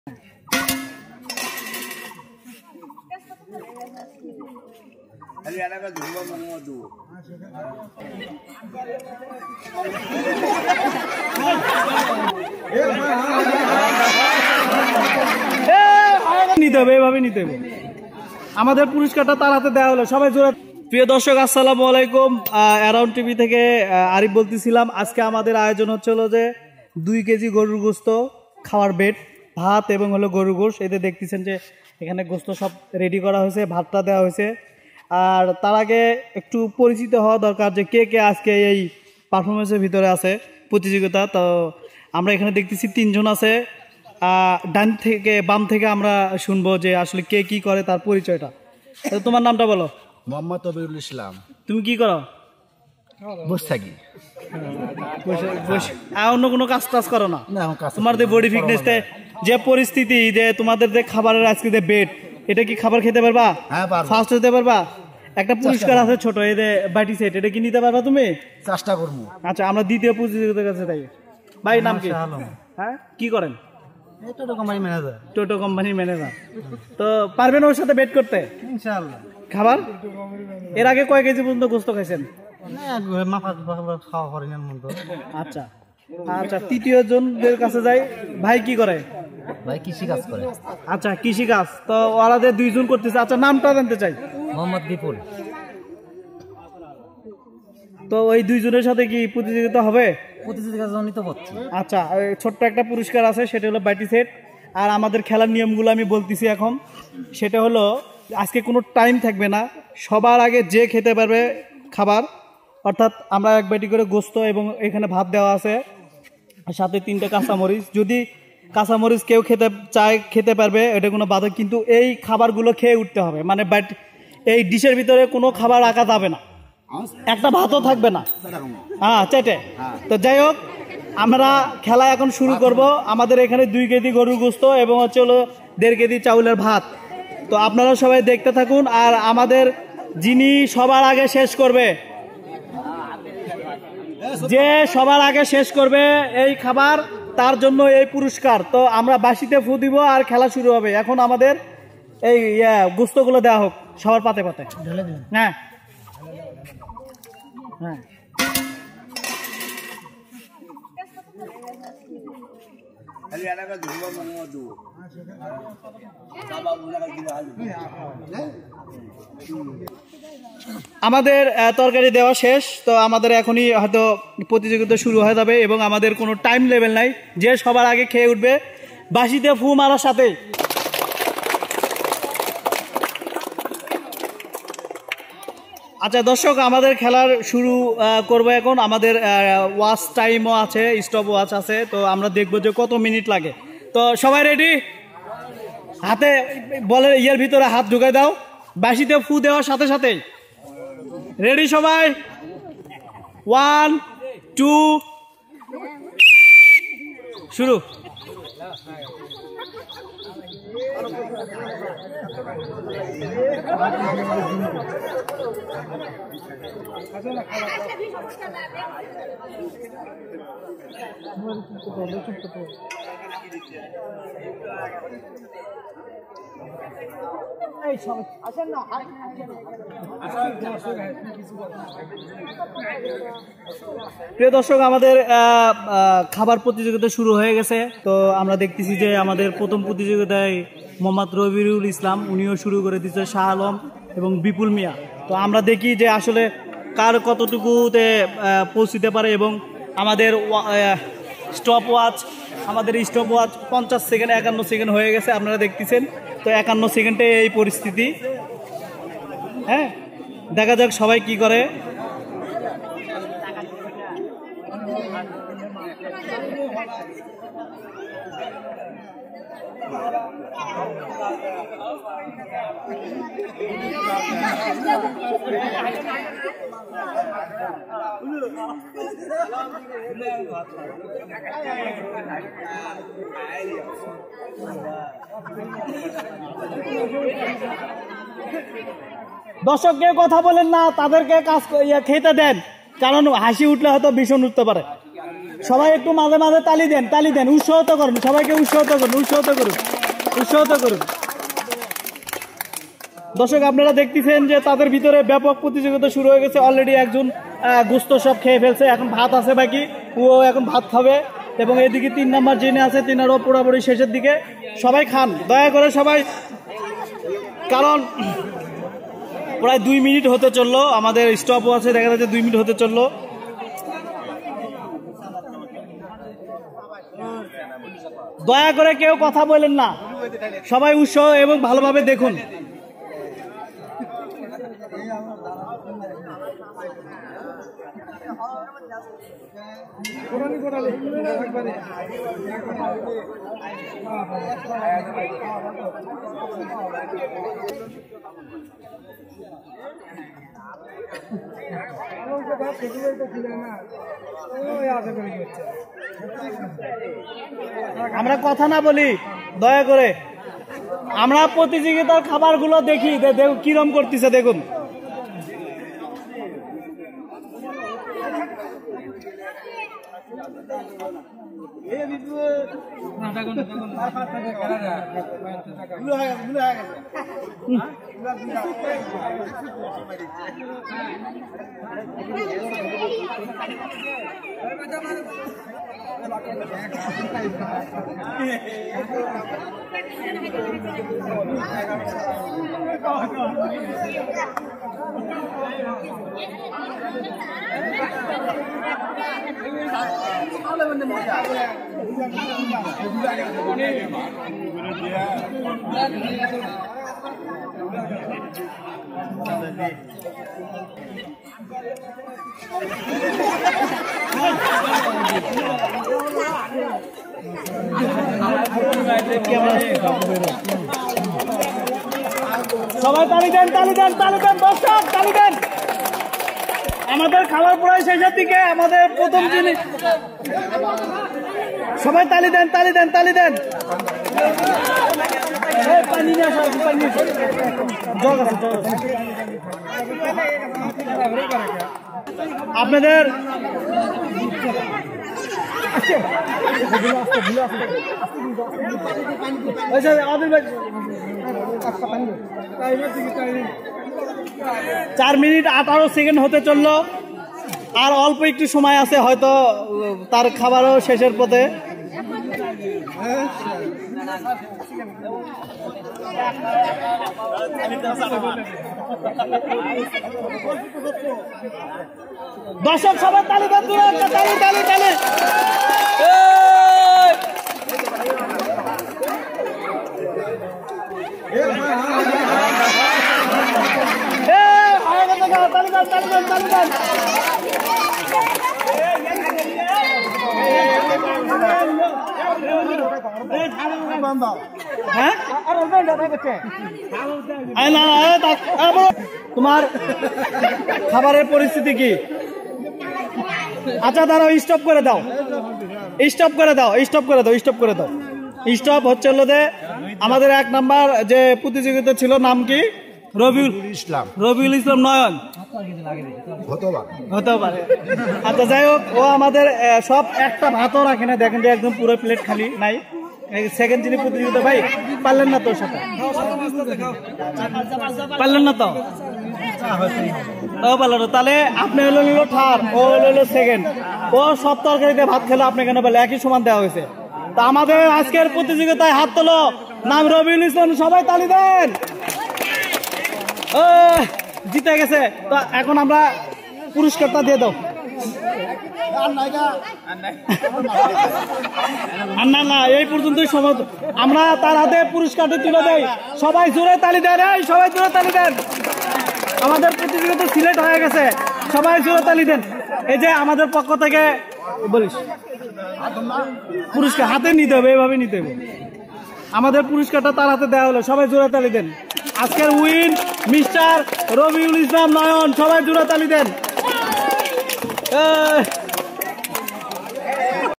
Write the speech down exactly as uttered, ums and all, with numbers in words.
নিতে হবে এভাবে নিতে হবে। আমাদের পুরস্কারটা তার হাতে দেওয়া হলো। সবাই জোরে। প্রিয় দর্শক, আসসালামু আলাইকুম। অ্যারাউন্ড টিভি থেকে আরিফ বলতেছিলাম। আজকে আমাদের আয়োজন হচ্ছিল যে দুই কেজি গরুর গোস্ত, খাওয়ার বেড, ভাত এবং হলো গরুর গোস্ত। এতে দেখতেছেন যে এখানে গোস্ত সব রেডি করা হয়েছে, ভাতটা দেওয়া হয়েছে। আর তার আগে একটু পরিচিত হওয়া দরকার যে কে কে আজকে এই পারফরমেন্সের ভিতরে আছে প্রতিযোগিতা। তো আমরা এখানে দেখতেছি তিনজন আছে। ডান থেকে বাম থেকে আমরা শুনবো যে আসলে কে কি করে তার পরিচয়টা। তোমার নামটা বলো। মোহাম্মদ তবিরুল ইসলাম। তুমি কি করো? বসে থাকি। অন্য কোনো কাজ টাজ করো না? তোমাদের বডি ফিটনেস যে পরিস্থিতি, যে তোমাদের যে খাবারের আজকে যে বেড, এটা কি খাবার খেতে পারবা? হ্যাঁ পারবো। ফার্স্ট হতে পারবা? একটা পুরস্কার আছে ছোট, এই যে বাটি সেট, এটা কি নিতে পারবা তুমি? চেষ্টা করবো। আচ্ছা, আমরা দ্বিতীয় প্রতিযোগিতার কাছে তাই। ভাই নাম কি? হ্যাঁ, কি করেন? টোটো কোম্পানি ম্যানেজার। টোটো কোম্পানির ম্যানেজার। তো পারবেন ওর সাথে বেট করতে? ইনশাআল্লাহ। খাবার এর আগে কয় কেজি পর্যন্ত গোস্ত খাইছেন? আচ্ছা আচ্ছা, তৃতীয় জনদের কাছে যাই। ভাই কি করে? ভাই কৃষি কাজ করে। আচ্ছা, কৃষি কাজ। তো ওরাদের দুইজন করতেছে। আচ্ছা, নামটা জানতে চাই। মোহাম্মদ বিপুল। তো ওই দুইজনের সাথে কি প্রতিযোগিতা হবে? প্রতিযোগিতা নিতে পারছি। আচ্ছা, ছোট্ট একটা পুরস্কার আছে, সেটা হলো বাটি সেট। আর আমাদের খেলার নিয়মগুলো আমি বলতেছি এখন। সেটা হলো আজকে কোনো টাইম থাকবে না। সবার আগে যে খেতে পারবে খাবার, অর্থাৎ আমরা এক বাটি করে গোস্ত এবং এখানে ভাত দেওয়া আছে, সাথে তিনটে কাঁচামরিচ। যদি কাঁচামরিচ কেউ খেতে চায় খেতে পারবে, এটা কোনো বাধা। কিন্তু এই খাবারগুলো খেয়ে উঠতে হবে, মানে বাটি এই ডিশের ভিতরে কোনো খাবার রাখা যাবে না, একটা ভাতও থাকবে না। হ্যাঁ, চেটে। তো যাই হোক, আমরা খেলা এখন শুরু করব। আমাদের এখানে দুই কেজি গরুর গোস্ত এবং হচ্ছে হলো দেড় কেজি চাউলের ভাত। তো আপনারা সবাই দেখতে থাকুন। আর আমাদের যিনি সবার আগে শেষ করবে, যে সবার আগে শেষ করবে এই খাবার, তার জন্য এই পুরস্কার। তো আমরা বাঁশিতে ফু দিব আর খেলা শুরু হবে। এখন আমাদের এই গোস্তগুলো দেওয়া হোক সবার পাতে পাতে। হ্যাঁ হ্যাঁ, আমাদের তরকারি দেওয়া শেষ। তো আমাদের এখনই হয়তো প্রতিযোগিতা শুরু হয়ে যাবে এবং আমাদের কোনো টাইম লেভেল নাই। যে সবার আগে খেয়ে উঠবে বাঁশিতে ফু মারার সাথে। আচ্ছা দর্শক, আমাদের খেলার শুরু করব এখন। আমাদের ওয়াচ টাইমও আছে, স্টপ ওয়াচ আছে। তো আমরা দেখবো যে কত মিনিট লাগে। তো সবাই রেডি? হাতে বলের ইয়ের ভিতরে হাত ঢুকাই দাও, বাঁশিতে ফু দেওয়ার সাথে সাথেই। রেডি সবাই? ওয়ান টু শুরু। প্রিয় দর্শক, আমাদের খাবার প্রতিযোগিতা শুরু হয়ে গেছে। তো আমরা দেখতেছি যে আমাদের প্রথম প্রতিযোগিতায় মোহাম্মদ রবিউল ইসলাম, উনিও শুরু করে দিচ্ছে, শাহ আলম এবং বিপুল মিয়া। তো আমরা দেখি যে আসলে কার কতটুকুতে পৌঁছতে পারে। এবং আমাদের স্টপ ওয়াচ, আমাদের স্টপ ওয়াচ পঞ্চাশ সেকেন্ড একান্ন সেকেন্ড হয়ে গেছে, আপনারা দেখতেছেন। তো একান্ন সেকেন্ডে এই পরিস্থিতি। হ্যাঁ, দেখা যাক সবাই কি করে। দর্শককে কথা বলেন না, তাদেরকে কাজ খেতে দেন, কারণ হাসি উঠলে হয়তো ভীষণ উঠতে পারে। সবাই একটু মাঝে মাঝে তালি দেন, তালি দেন, উৎসাহিত করুন, সবাইকে উৎসাহিত করুন, উৎসাহিত করুন, উৎসাহিত করুন। দর্শক আপনারা দেখতেছেন যে তাদের ভিতরে ব্যাপক প্রতিযোগিতা শুরু হয়ে গেছে। অলরেডি একজন গোস্ত সব খেয়ে ফেলছে, এখন ভাত আছে বাকি, ও এখন ভাত খাবে। এবং এদিকে তিন নাম্বার যিনি আছে তিনারও পুরোপুরি শেষের দিকে। সবাই খান দয়া করে সবাই, কারণ প্রায় দুই মিনিট হতে চললো, আমাদের স্টপও আছে, দেখা যাচ্ছে দুই মিনিট হতে চললো। দয়া করে কেউ কথা বলেন না, সবাই উৎসাহ এবং ভালোভাবে দেখুন। আমরা কথা না বলি দয়া করে, আমরা প্রতিযোগিতার খাবারগুলো দেখি কিরম করতেছে দেখুন। সবাই তালি দেন, তালি দেন, তালি দেন, দর্শক তালি দেন। আমাদের খাবার প্রায় শেষের দিকে, আমাদের প্রথম জিনিস। সবাই তালি দেন, তালি দেন, তালি দেন। পানি নিয়ে আসো, পানি নিয়ে আসো। জগ আছে, জগ আছে। আপনাদের চার মিনিট আঠারো সেকেন্ড হতে চললো, আর অল্প একটু সময় আছে, হয়তো তার খাবারও শেষের পথে। দর্শক সবাই তালি দেন, তালি তালি তালি। তোমার খাবারের পরিস্থিতি কি? আচ্ছা দাঁড়াও, স্টপ করে দাও, স্টপ করে দাও, স্টপ করে দাও, স্টপ করে দাও। স্টপ হচ্ছে হলো যে আমাদের এক নাম্বার যে প্রতিযোগিতা ছিল, নাম কি? রবিউল ইসলাম, রবিউল ইসলাম নয়ন হতে পারে। আচ্ছা যাই হোক, ও আমাদের সব একটা ভাতও রাখে না, দেখেন যে একদম পুরো প্লেট খালি নাই। সেকেন্ড যিনি প্রতিযোগিতা, ভাই পারলেন না তোর সাথে, পারলেন না তো, ও পারলেন। তাহলে আপনি হলো নিল থার্ড, ও হলো সেকেন্ড। ও সব তরকারিতে ভাত খেলো, আপনি কেন বলে একই সমান দেওয়া হয়েছে। তা আমাদের আজকের প্রতিযোগিতায় হাত তোলো, নাম রবিউল ইসলাম, সবাই তালি দেন। ও জিতে গেছে। তো এখন আমরা পুরস্কারটা দিয়ে দাও। না না, এই পর্যন্তই সময়, আমরা তার হাতে পুরস্কারটি তুলে দেই। সবাই জোরে তালি দেন, এই সবাই জোরে তালি দেন। আমাদের প্রতিযোগিতা সিলেক্ট হয়ে গেছে, সবাই জোরে তালি দেন। এই যে আমাদের পক্ষ থেকে বলিস পুরস্কার হাতে নিতে হবে, এইভাবে নিতে হবে। আমাদের পুরস্কারটা তার হাতে দেওয়া হলো, সবাই জোরে তালি দেন। আজকের উইন মিস্টার রবিউল ইসলাম নয়ন, সবাই জোরে তালি দেন।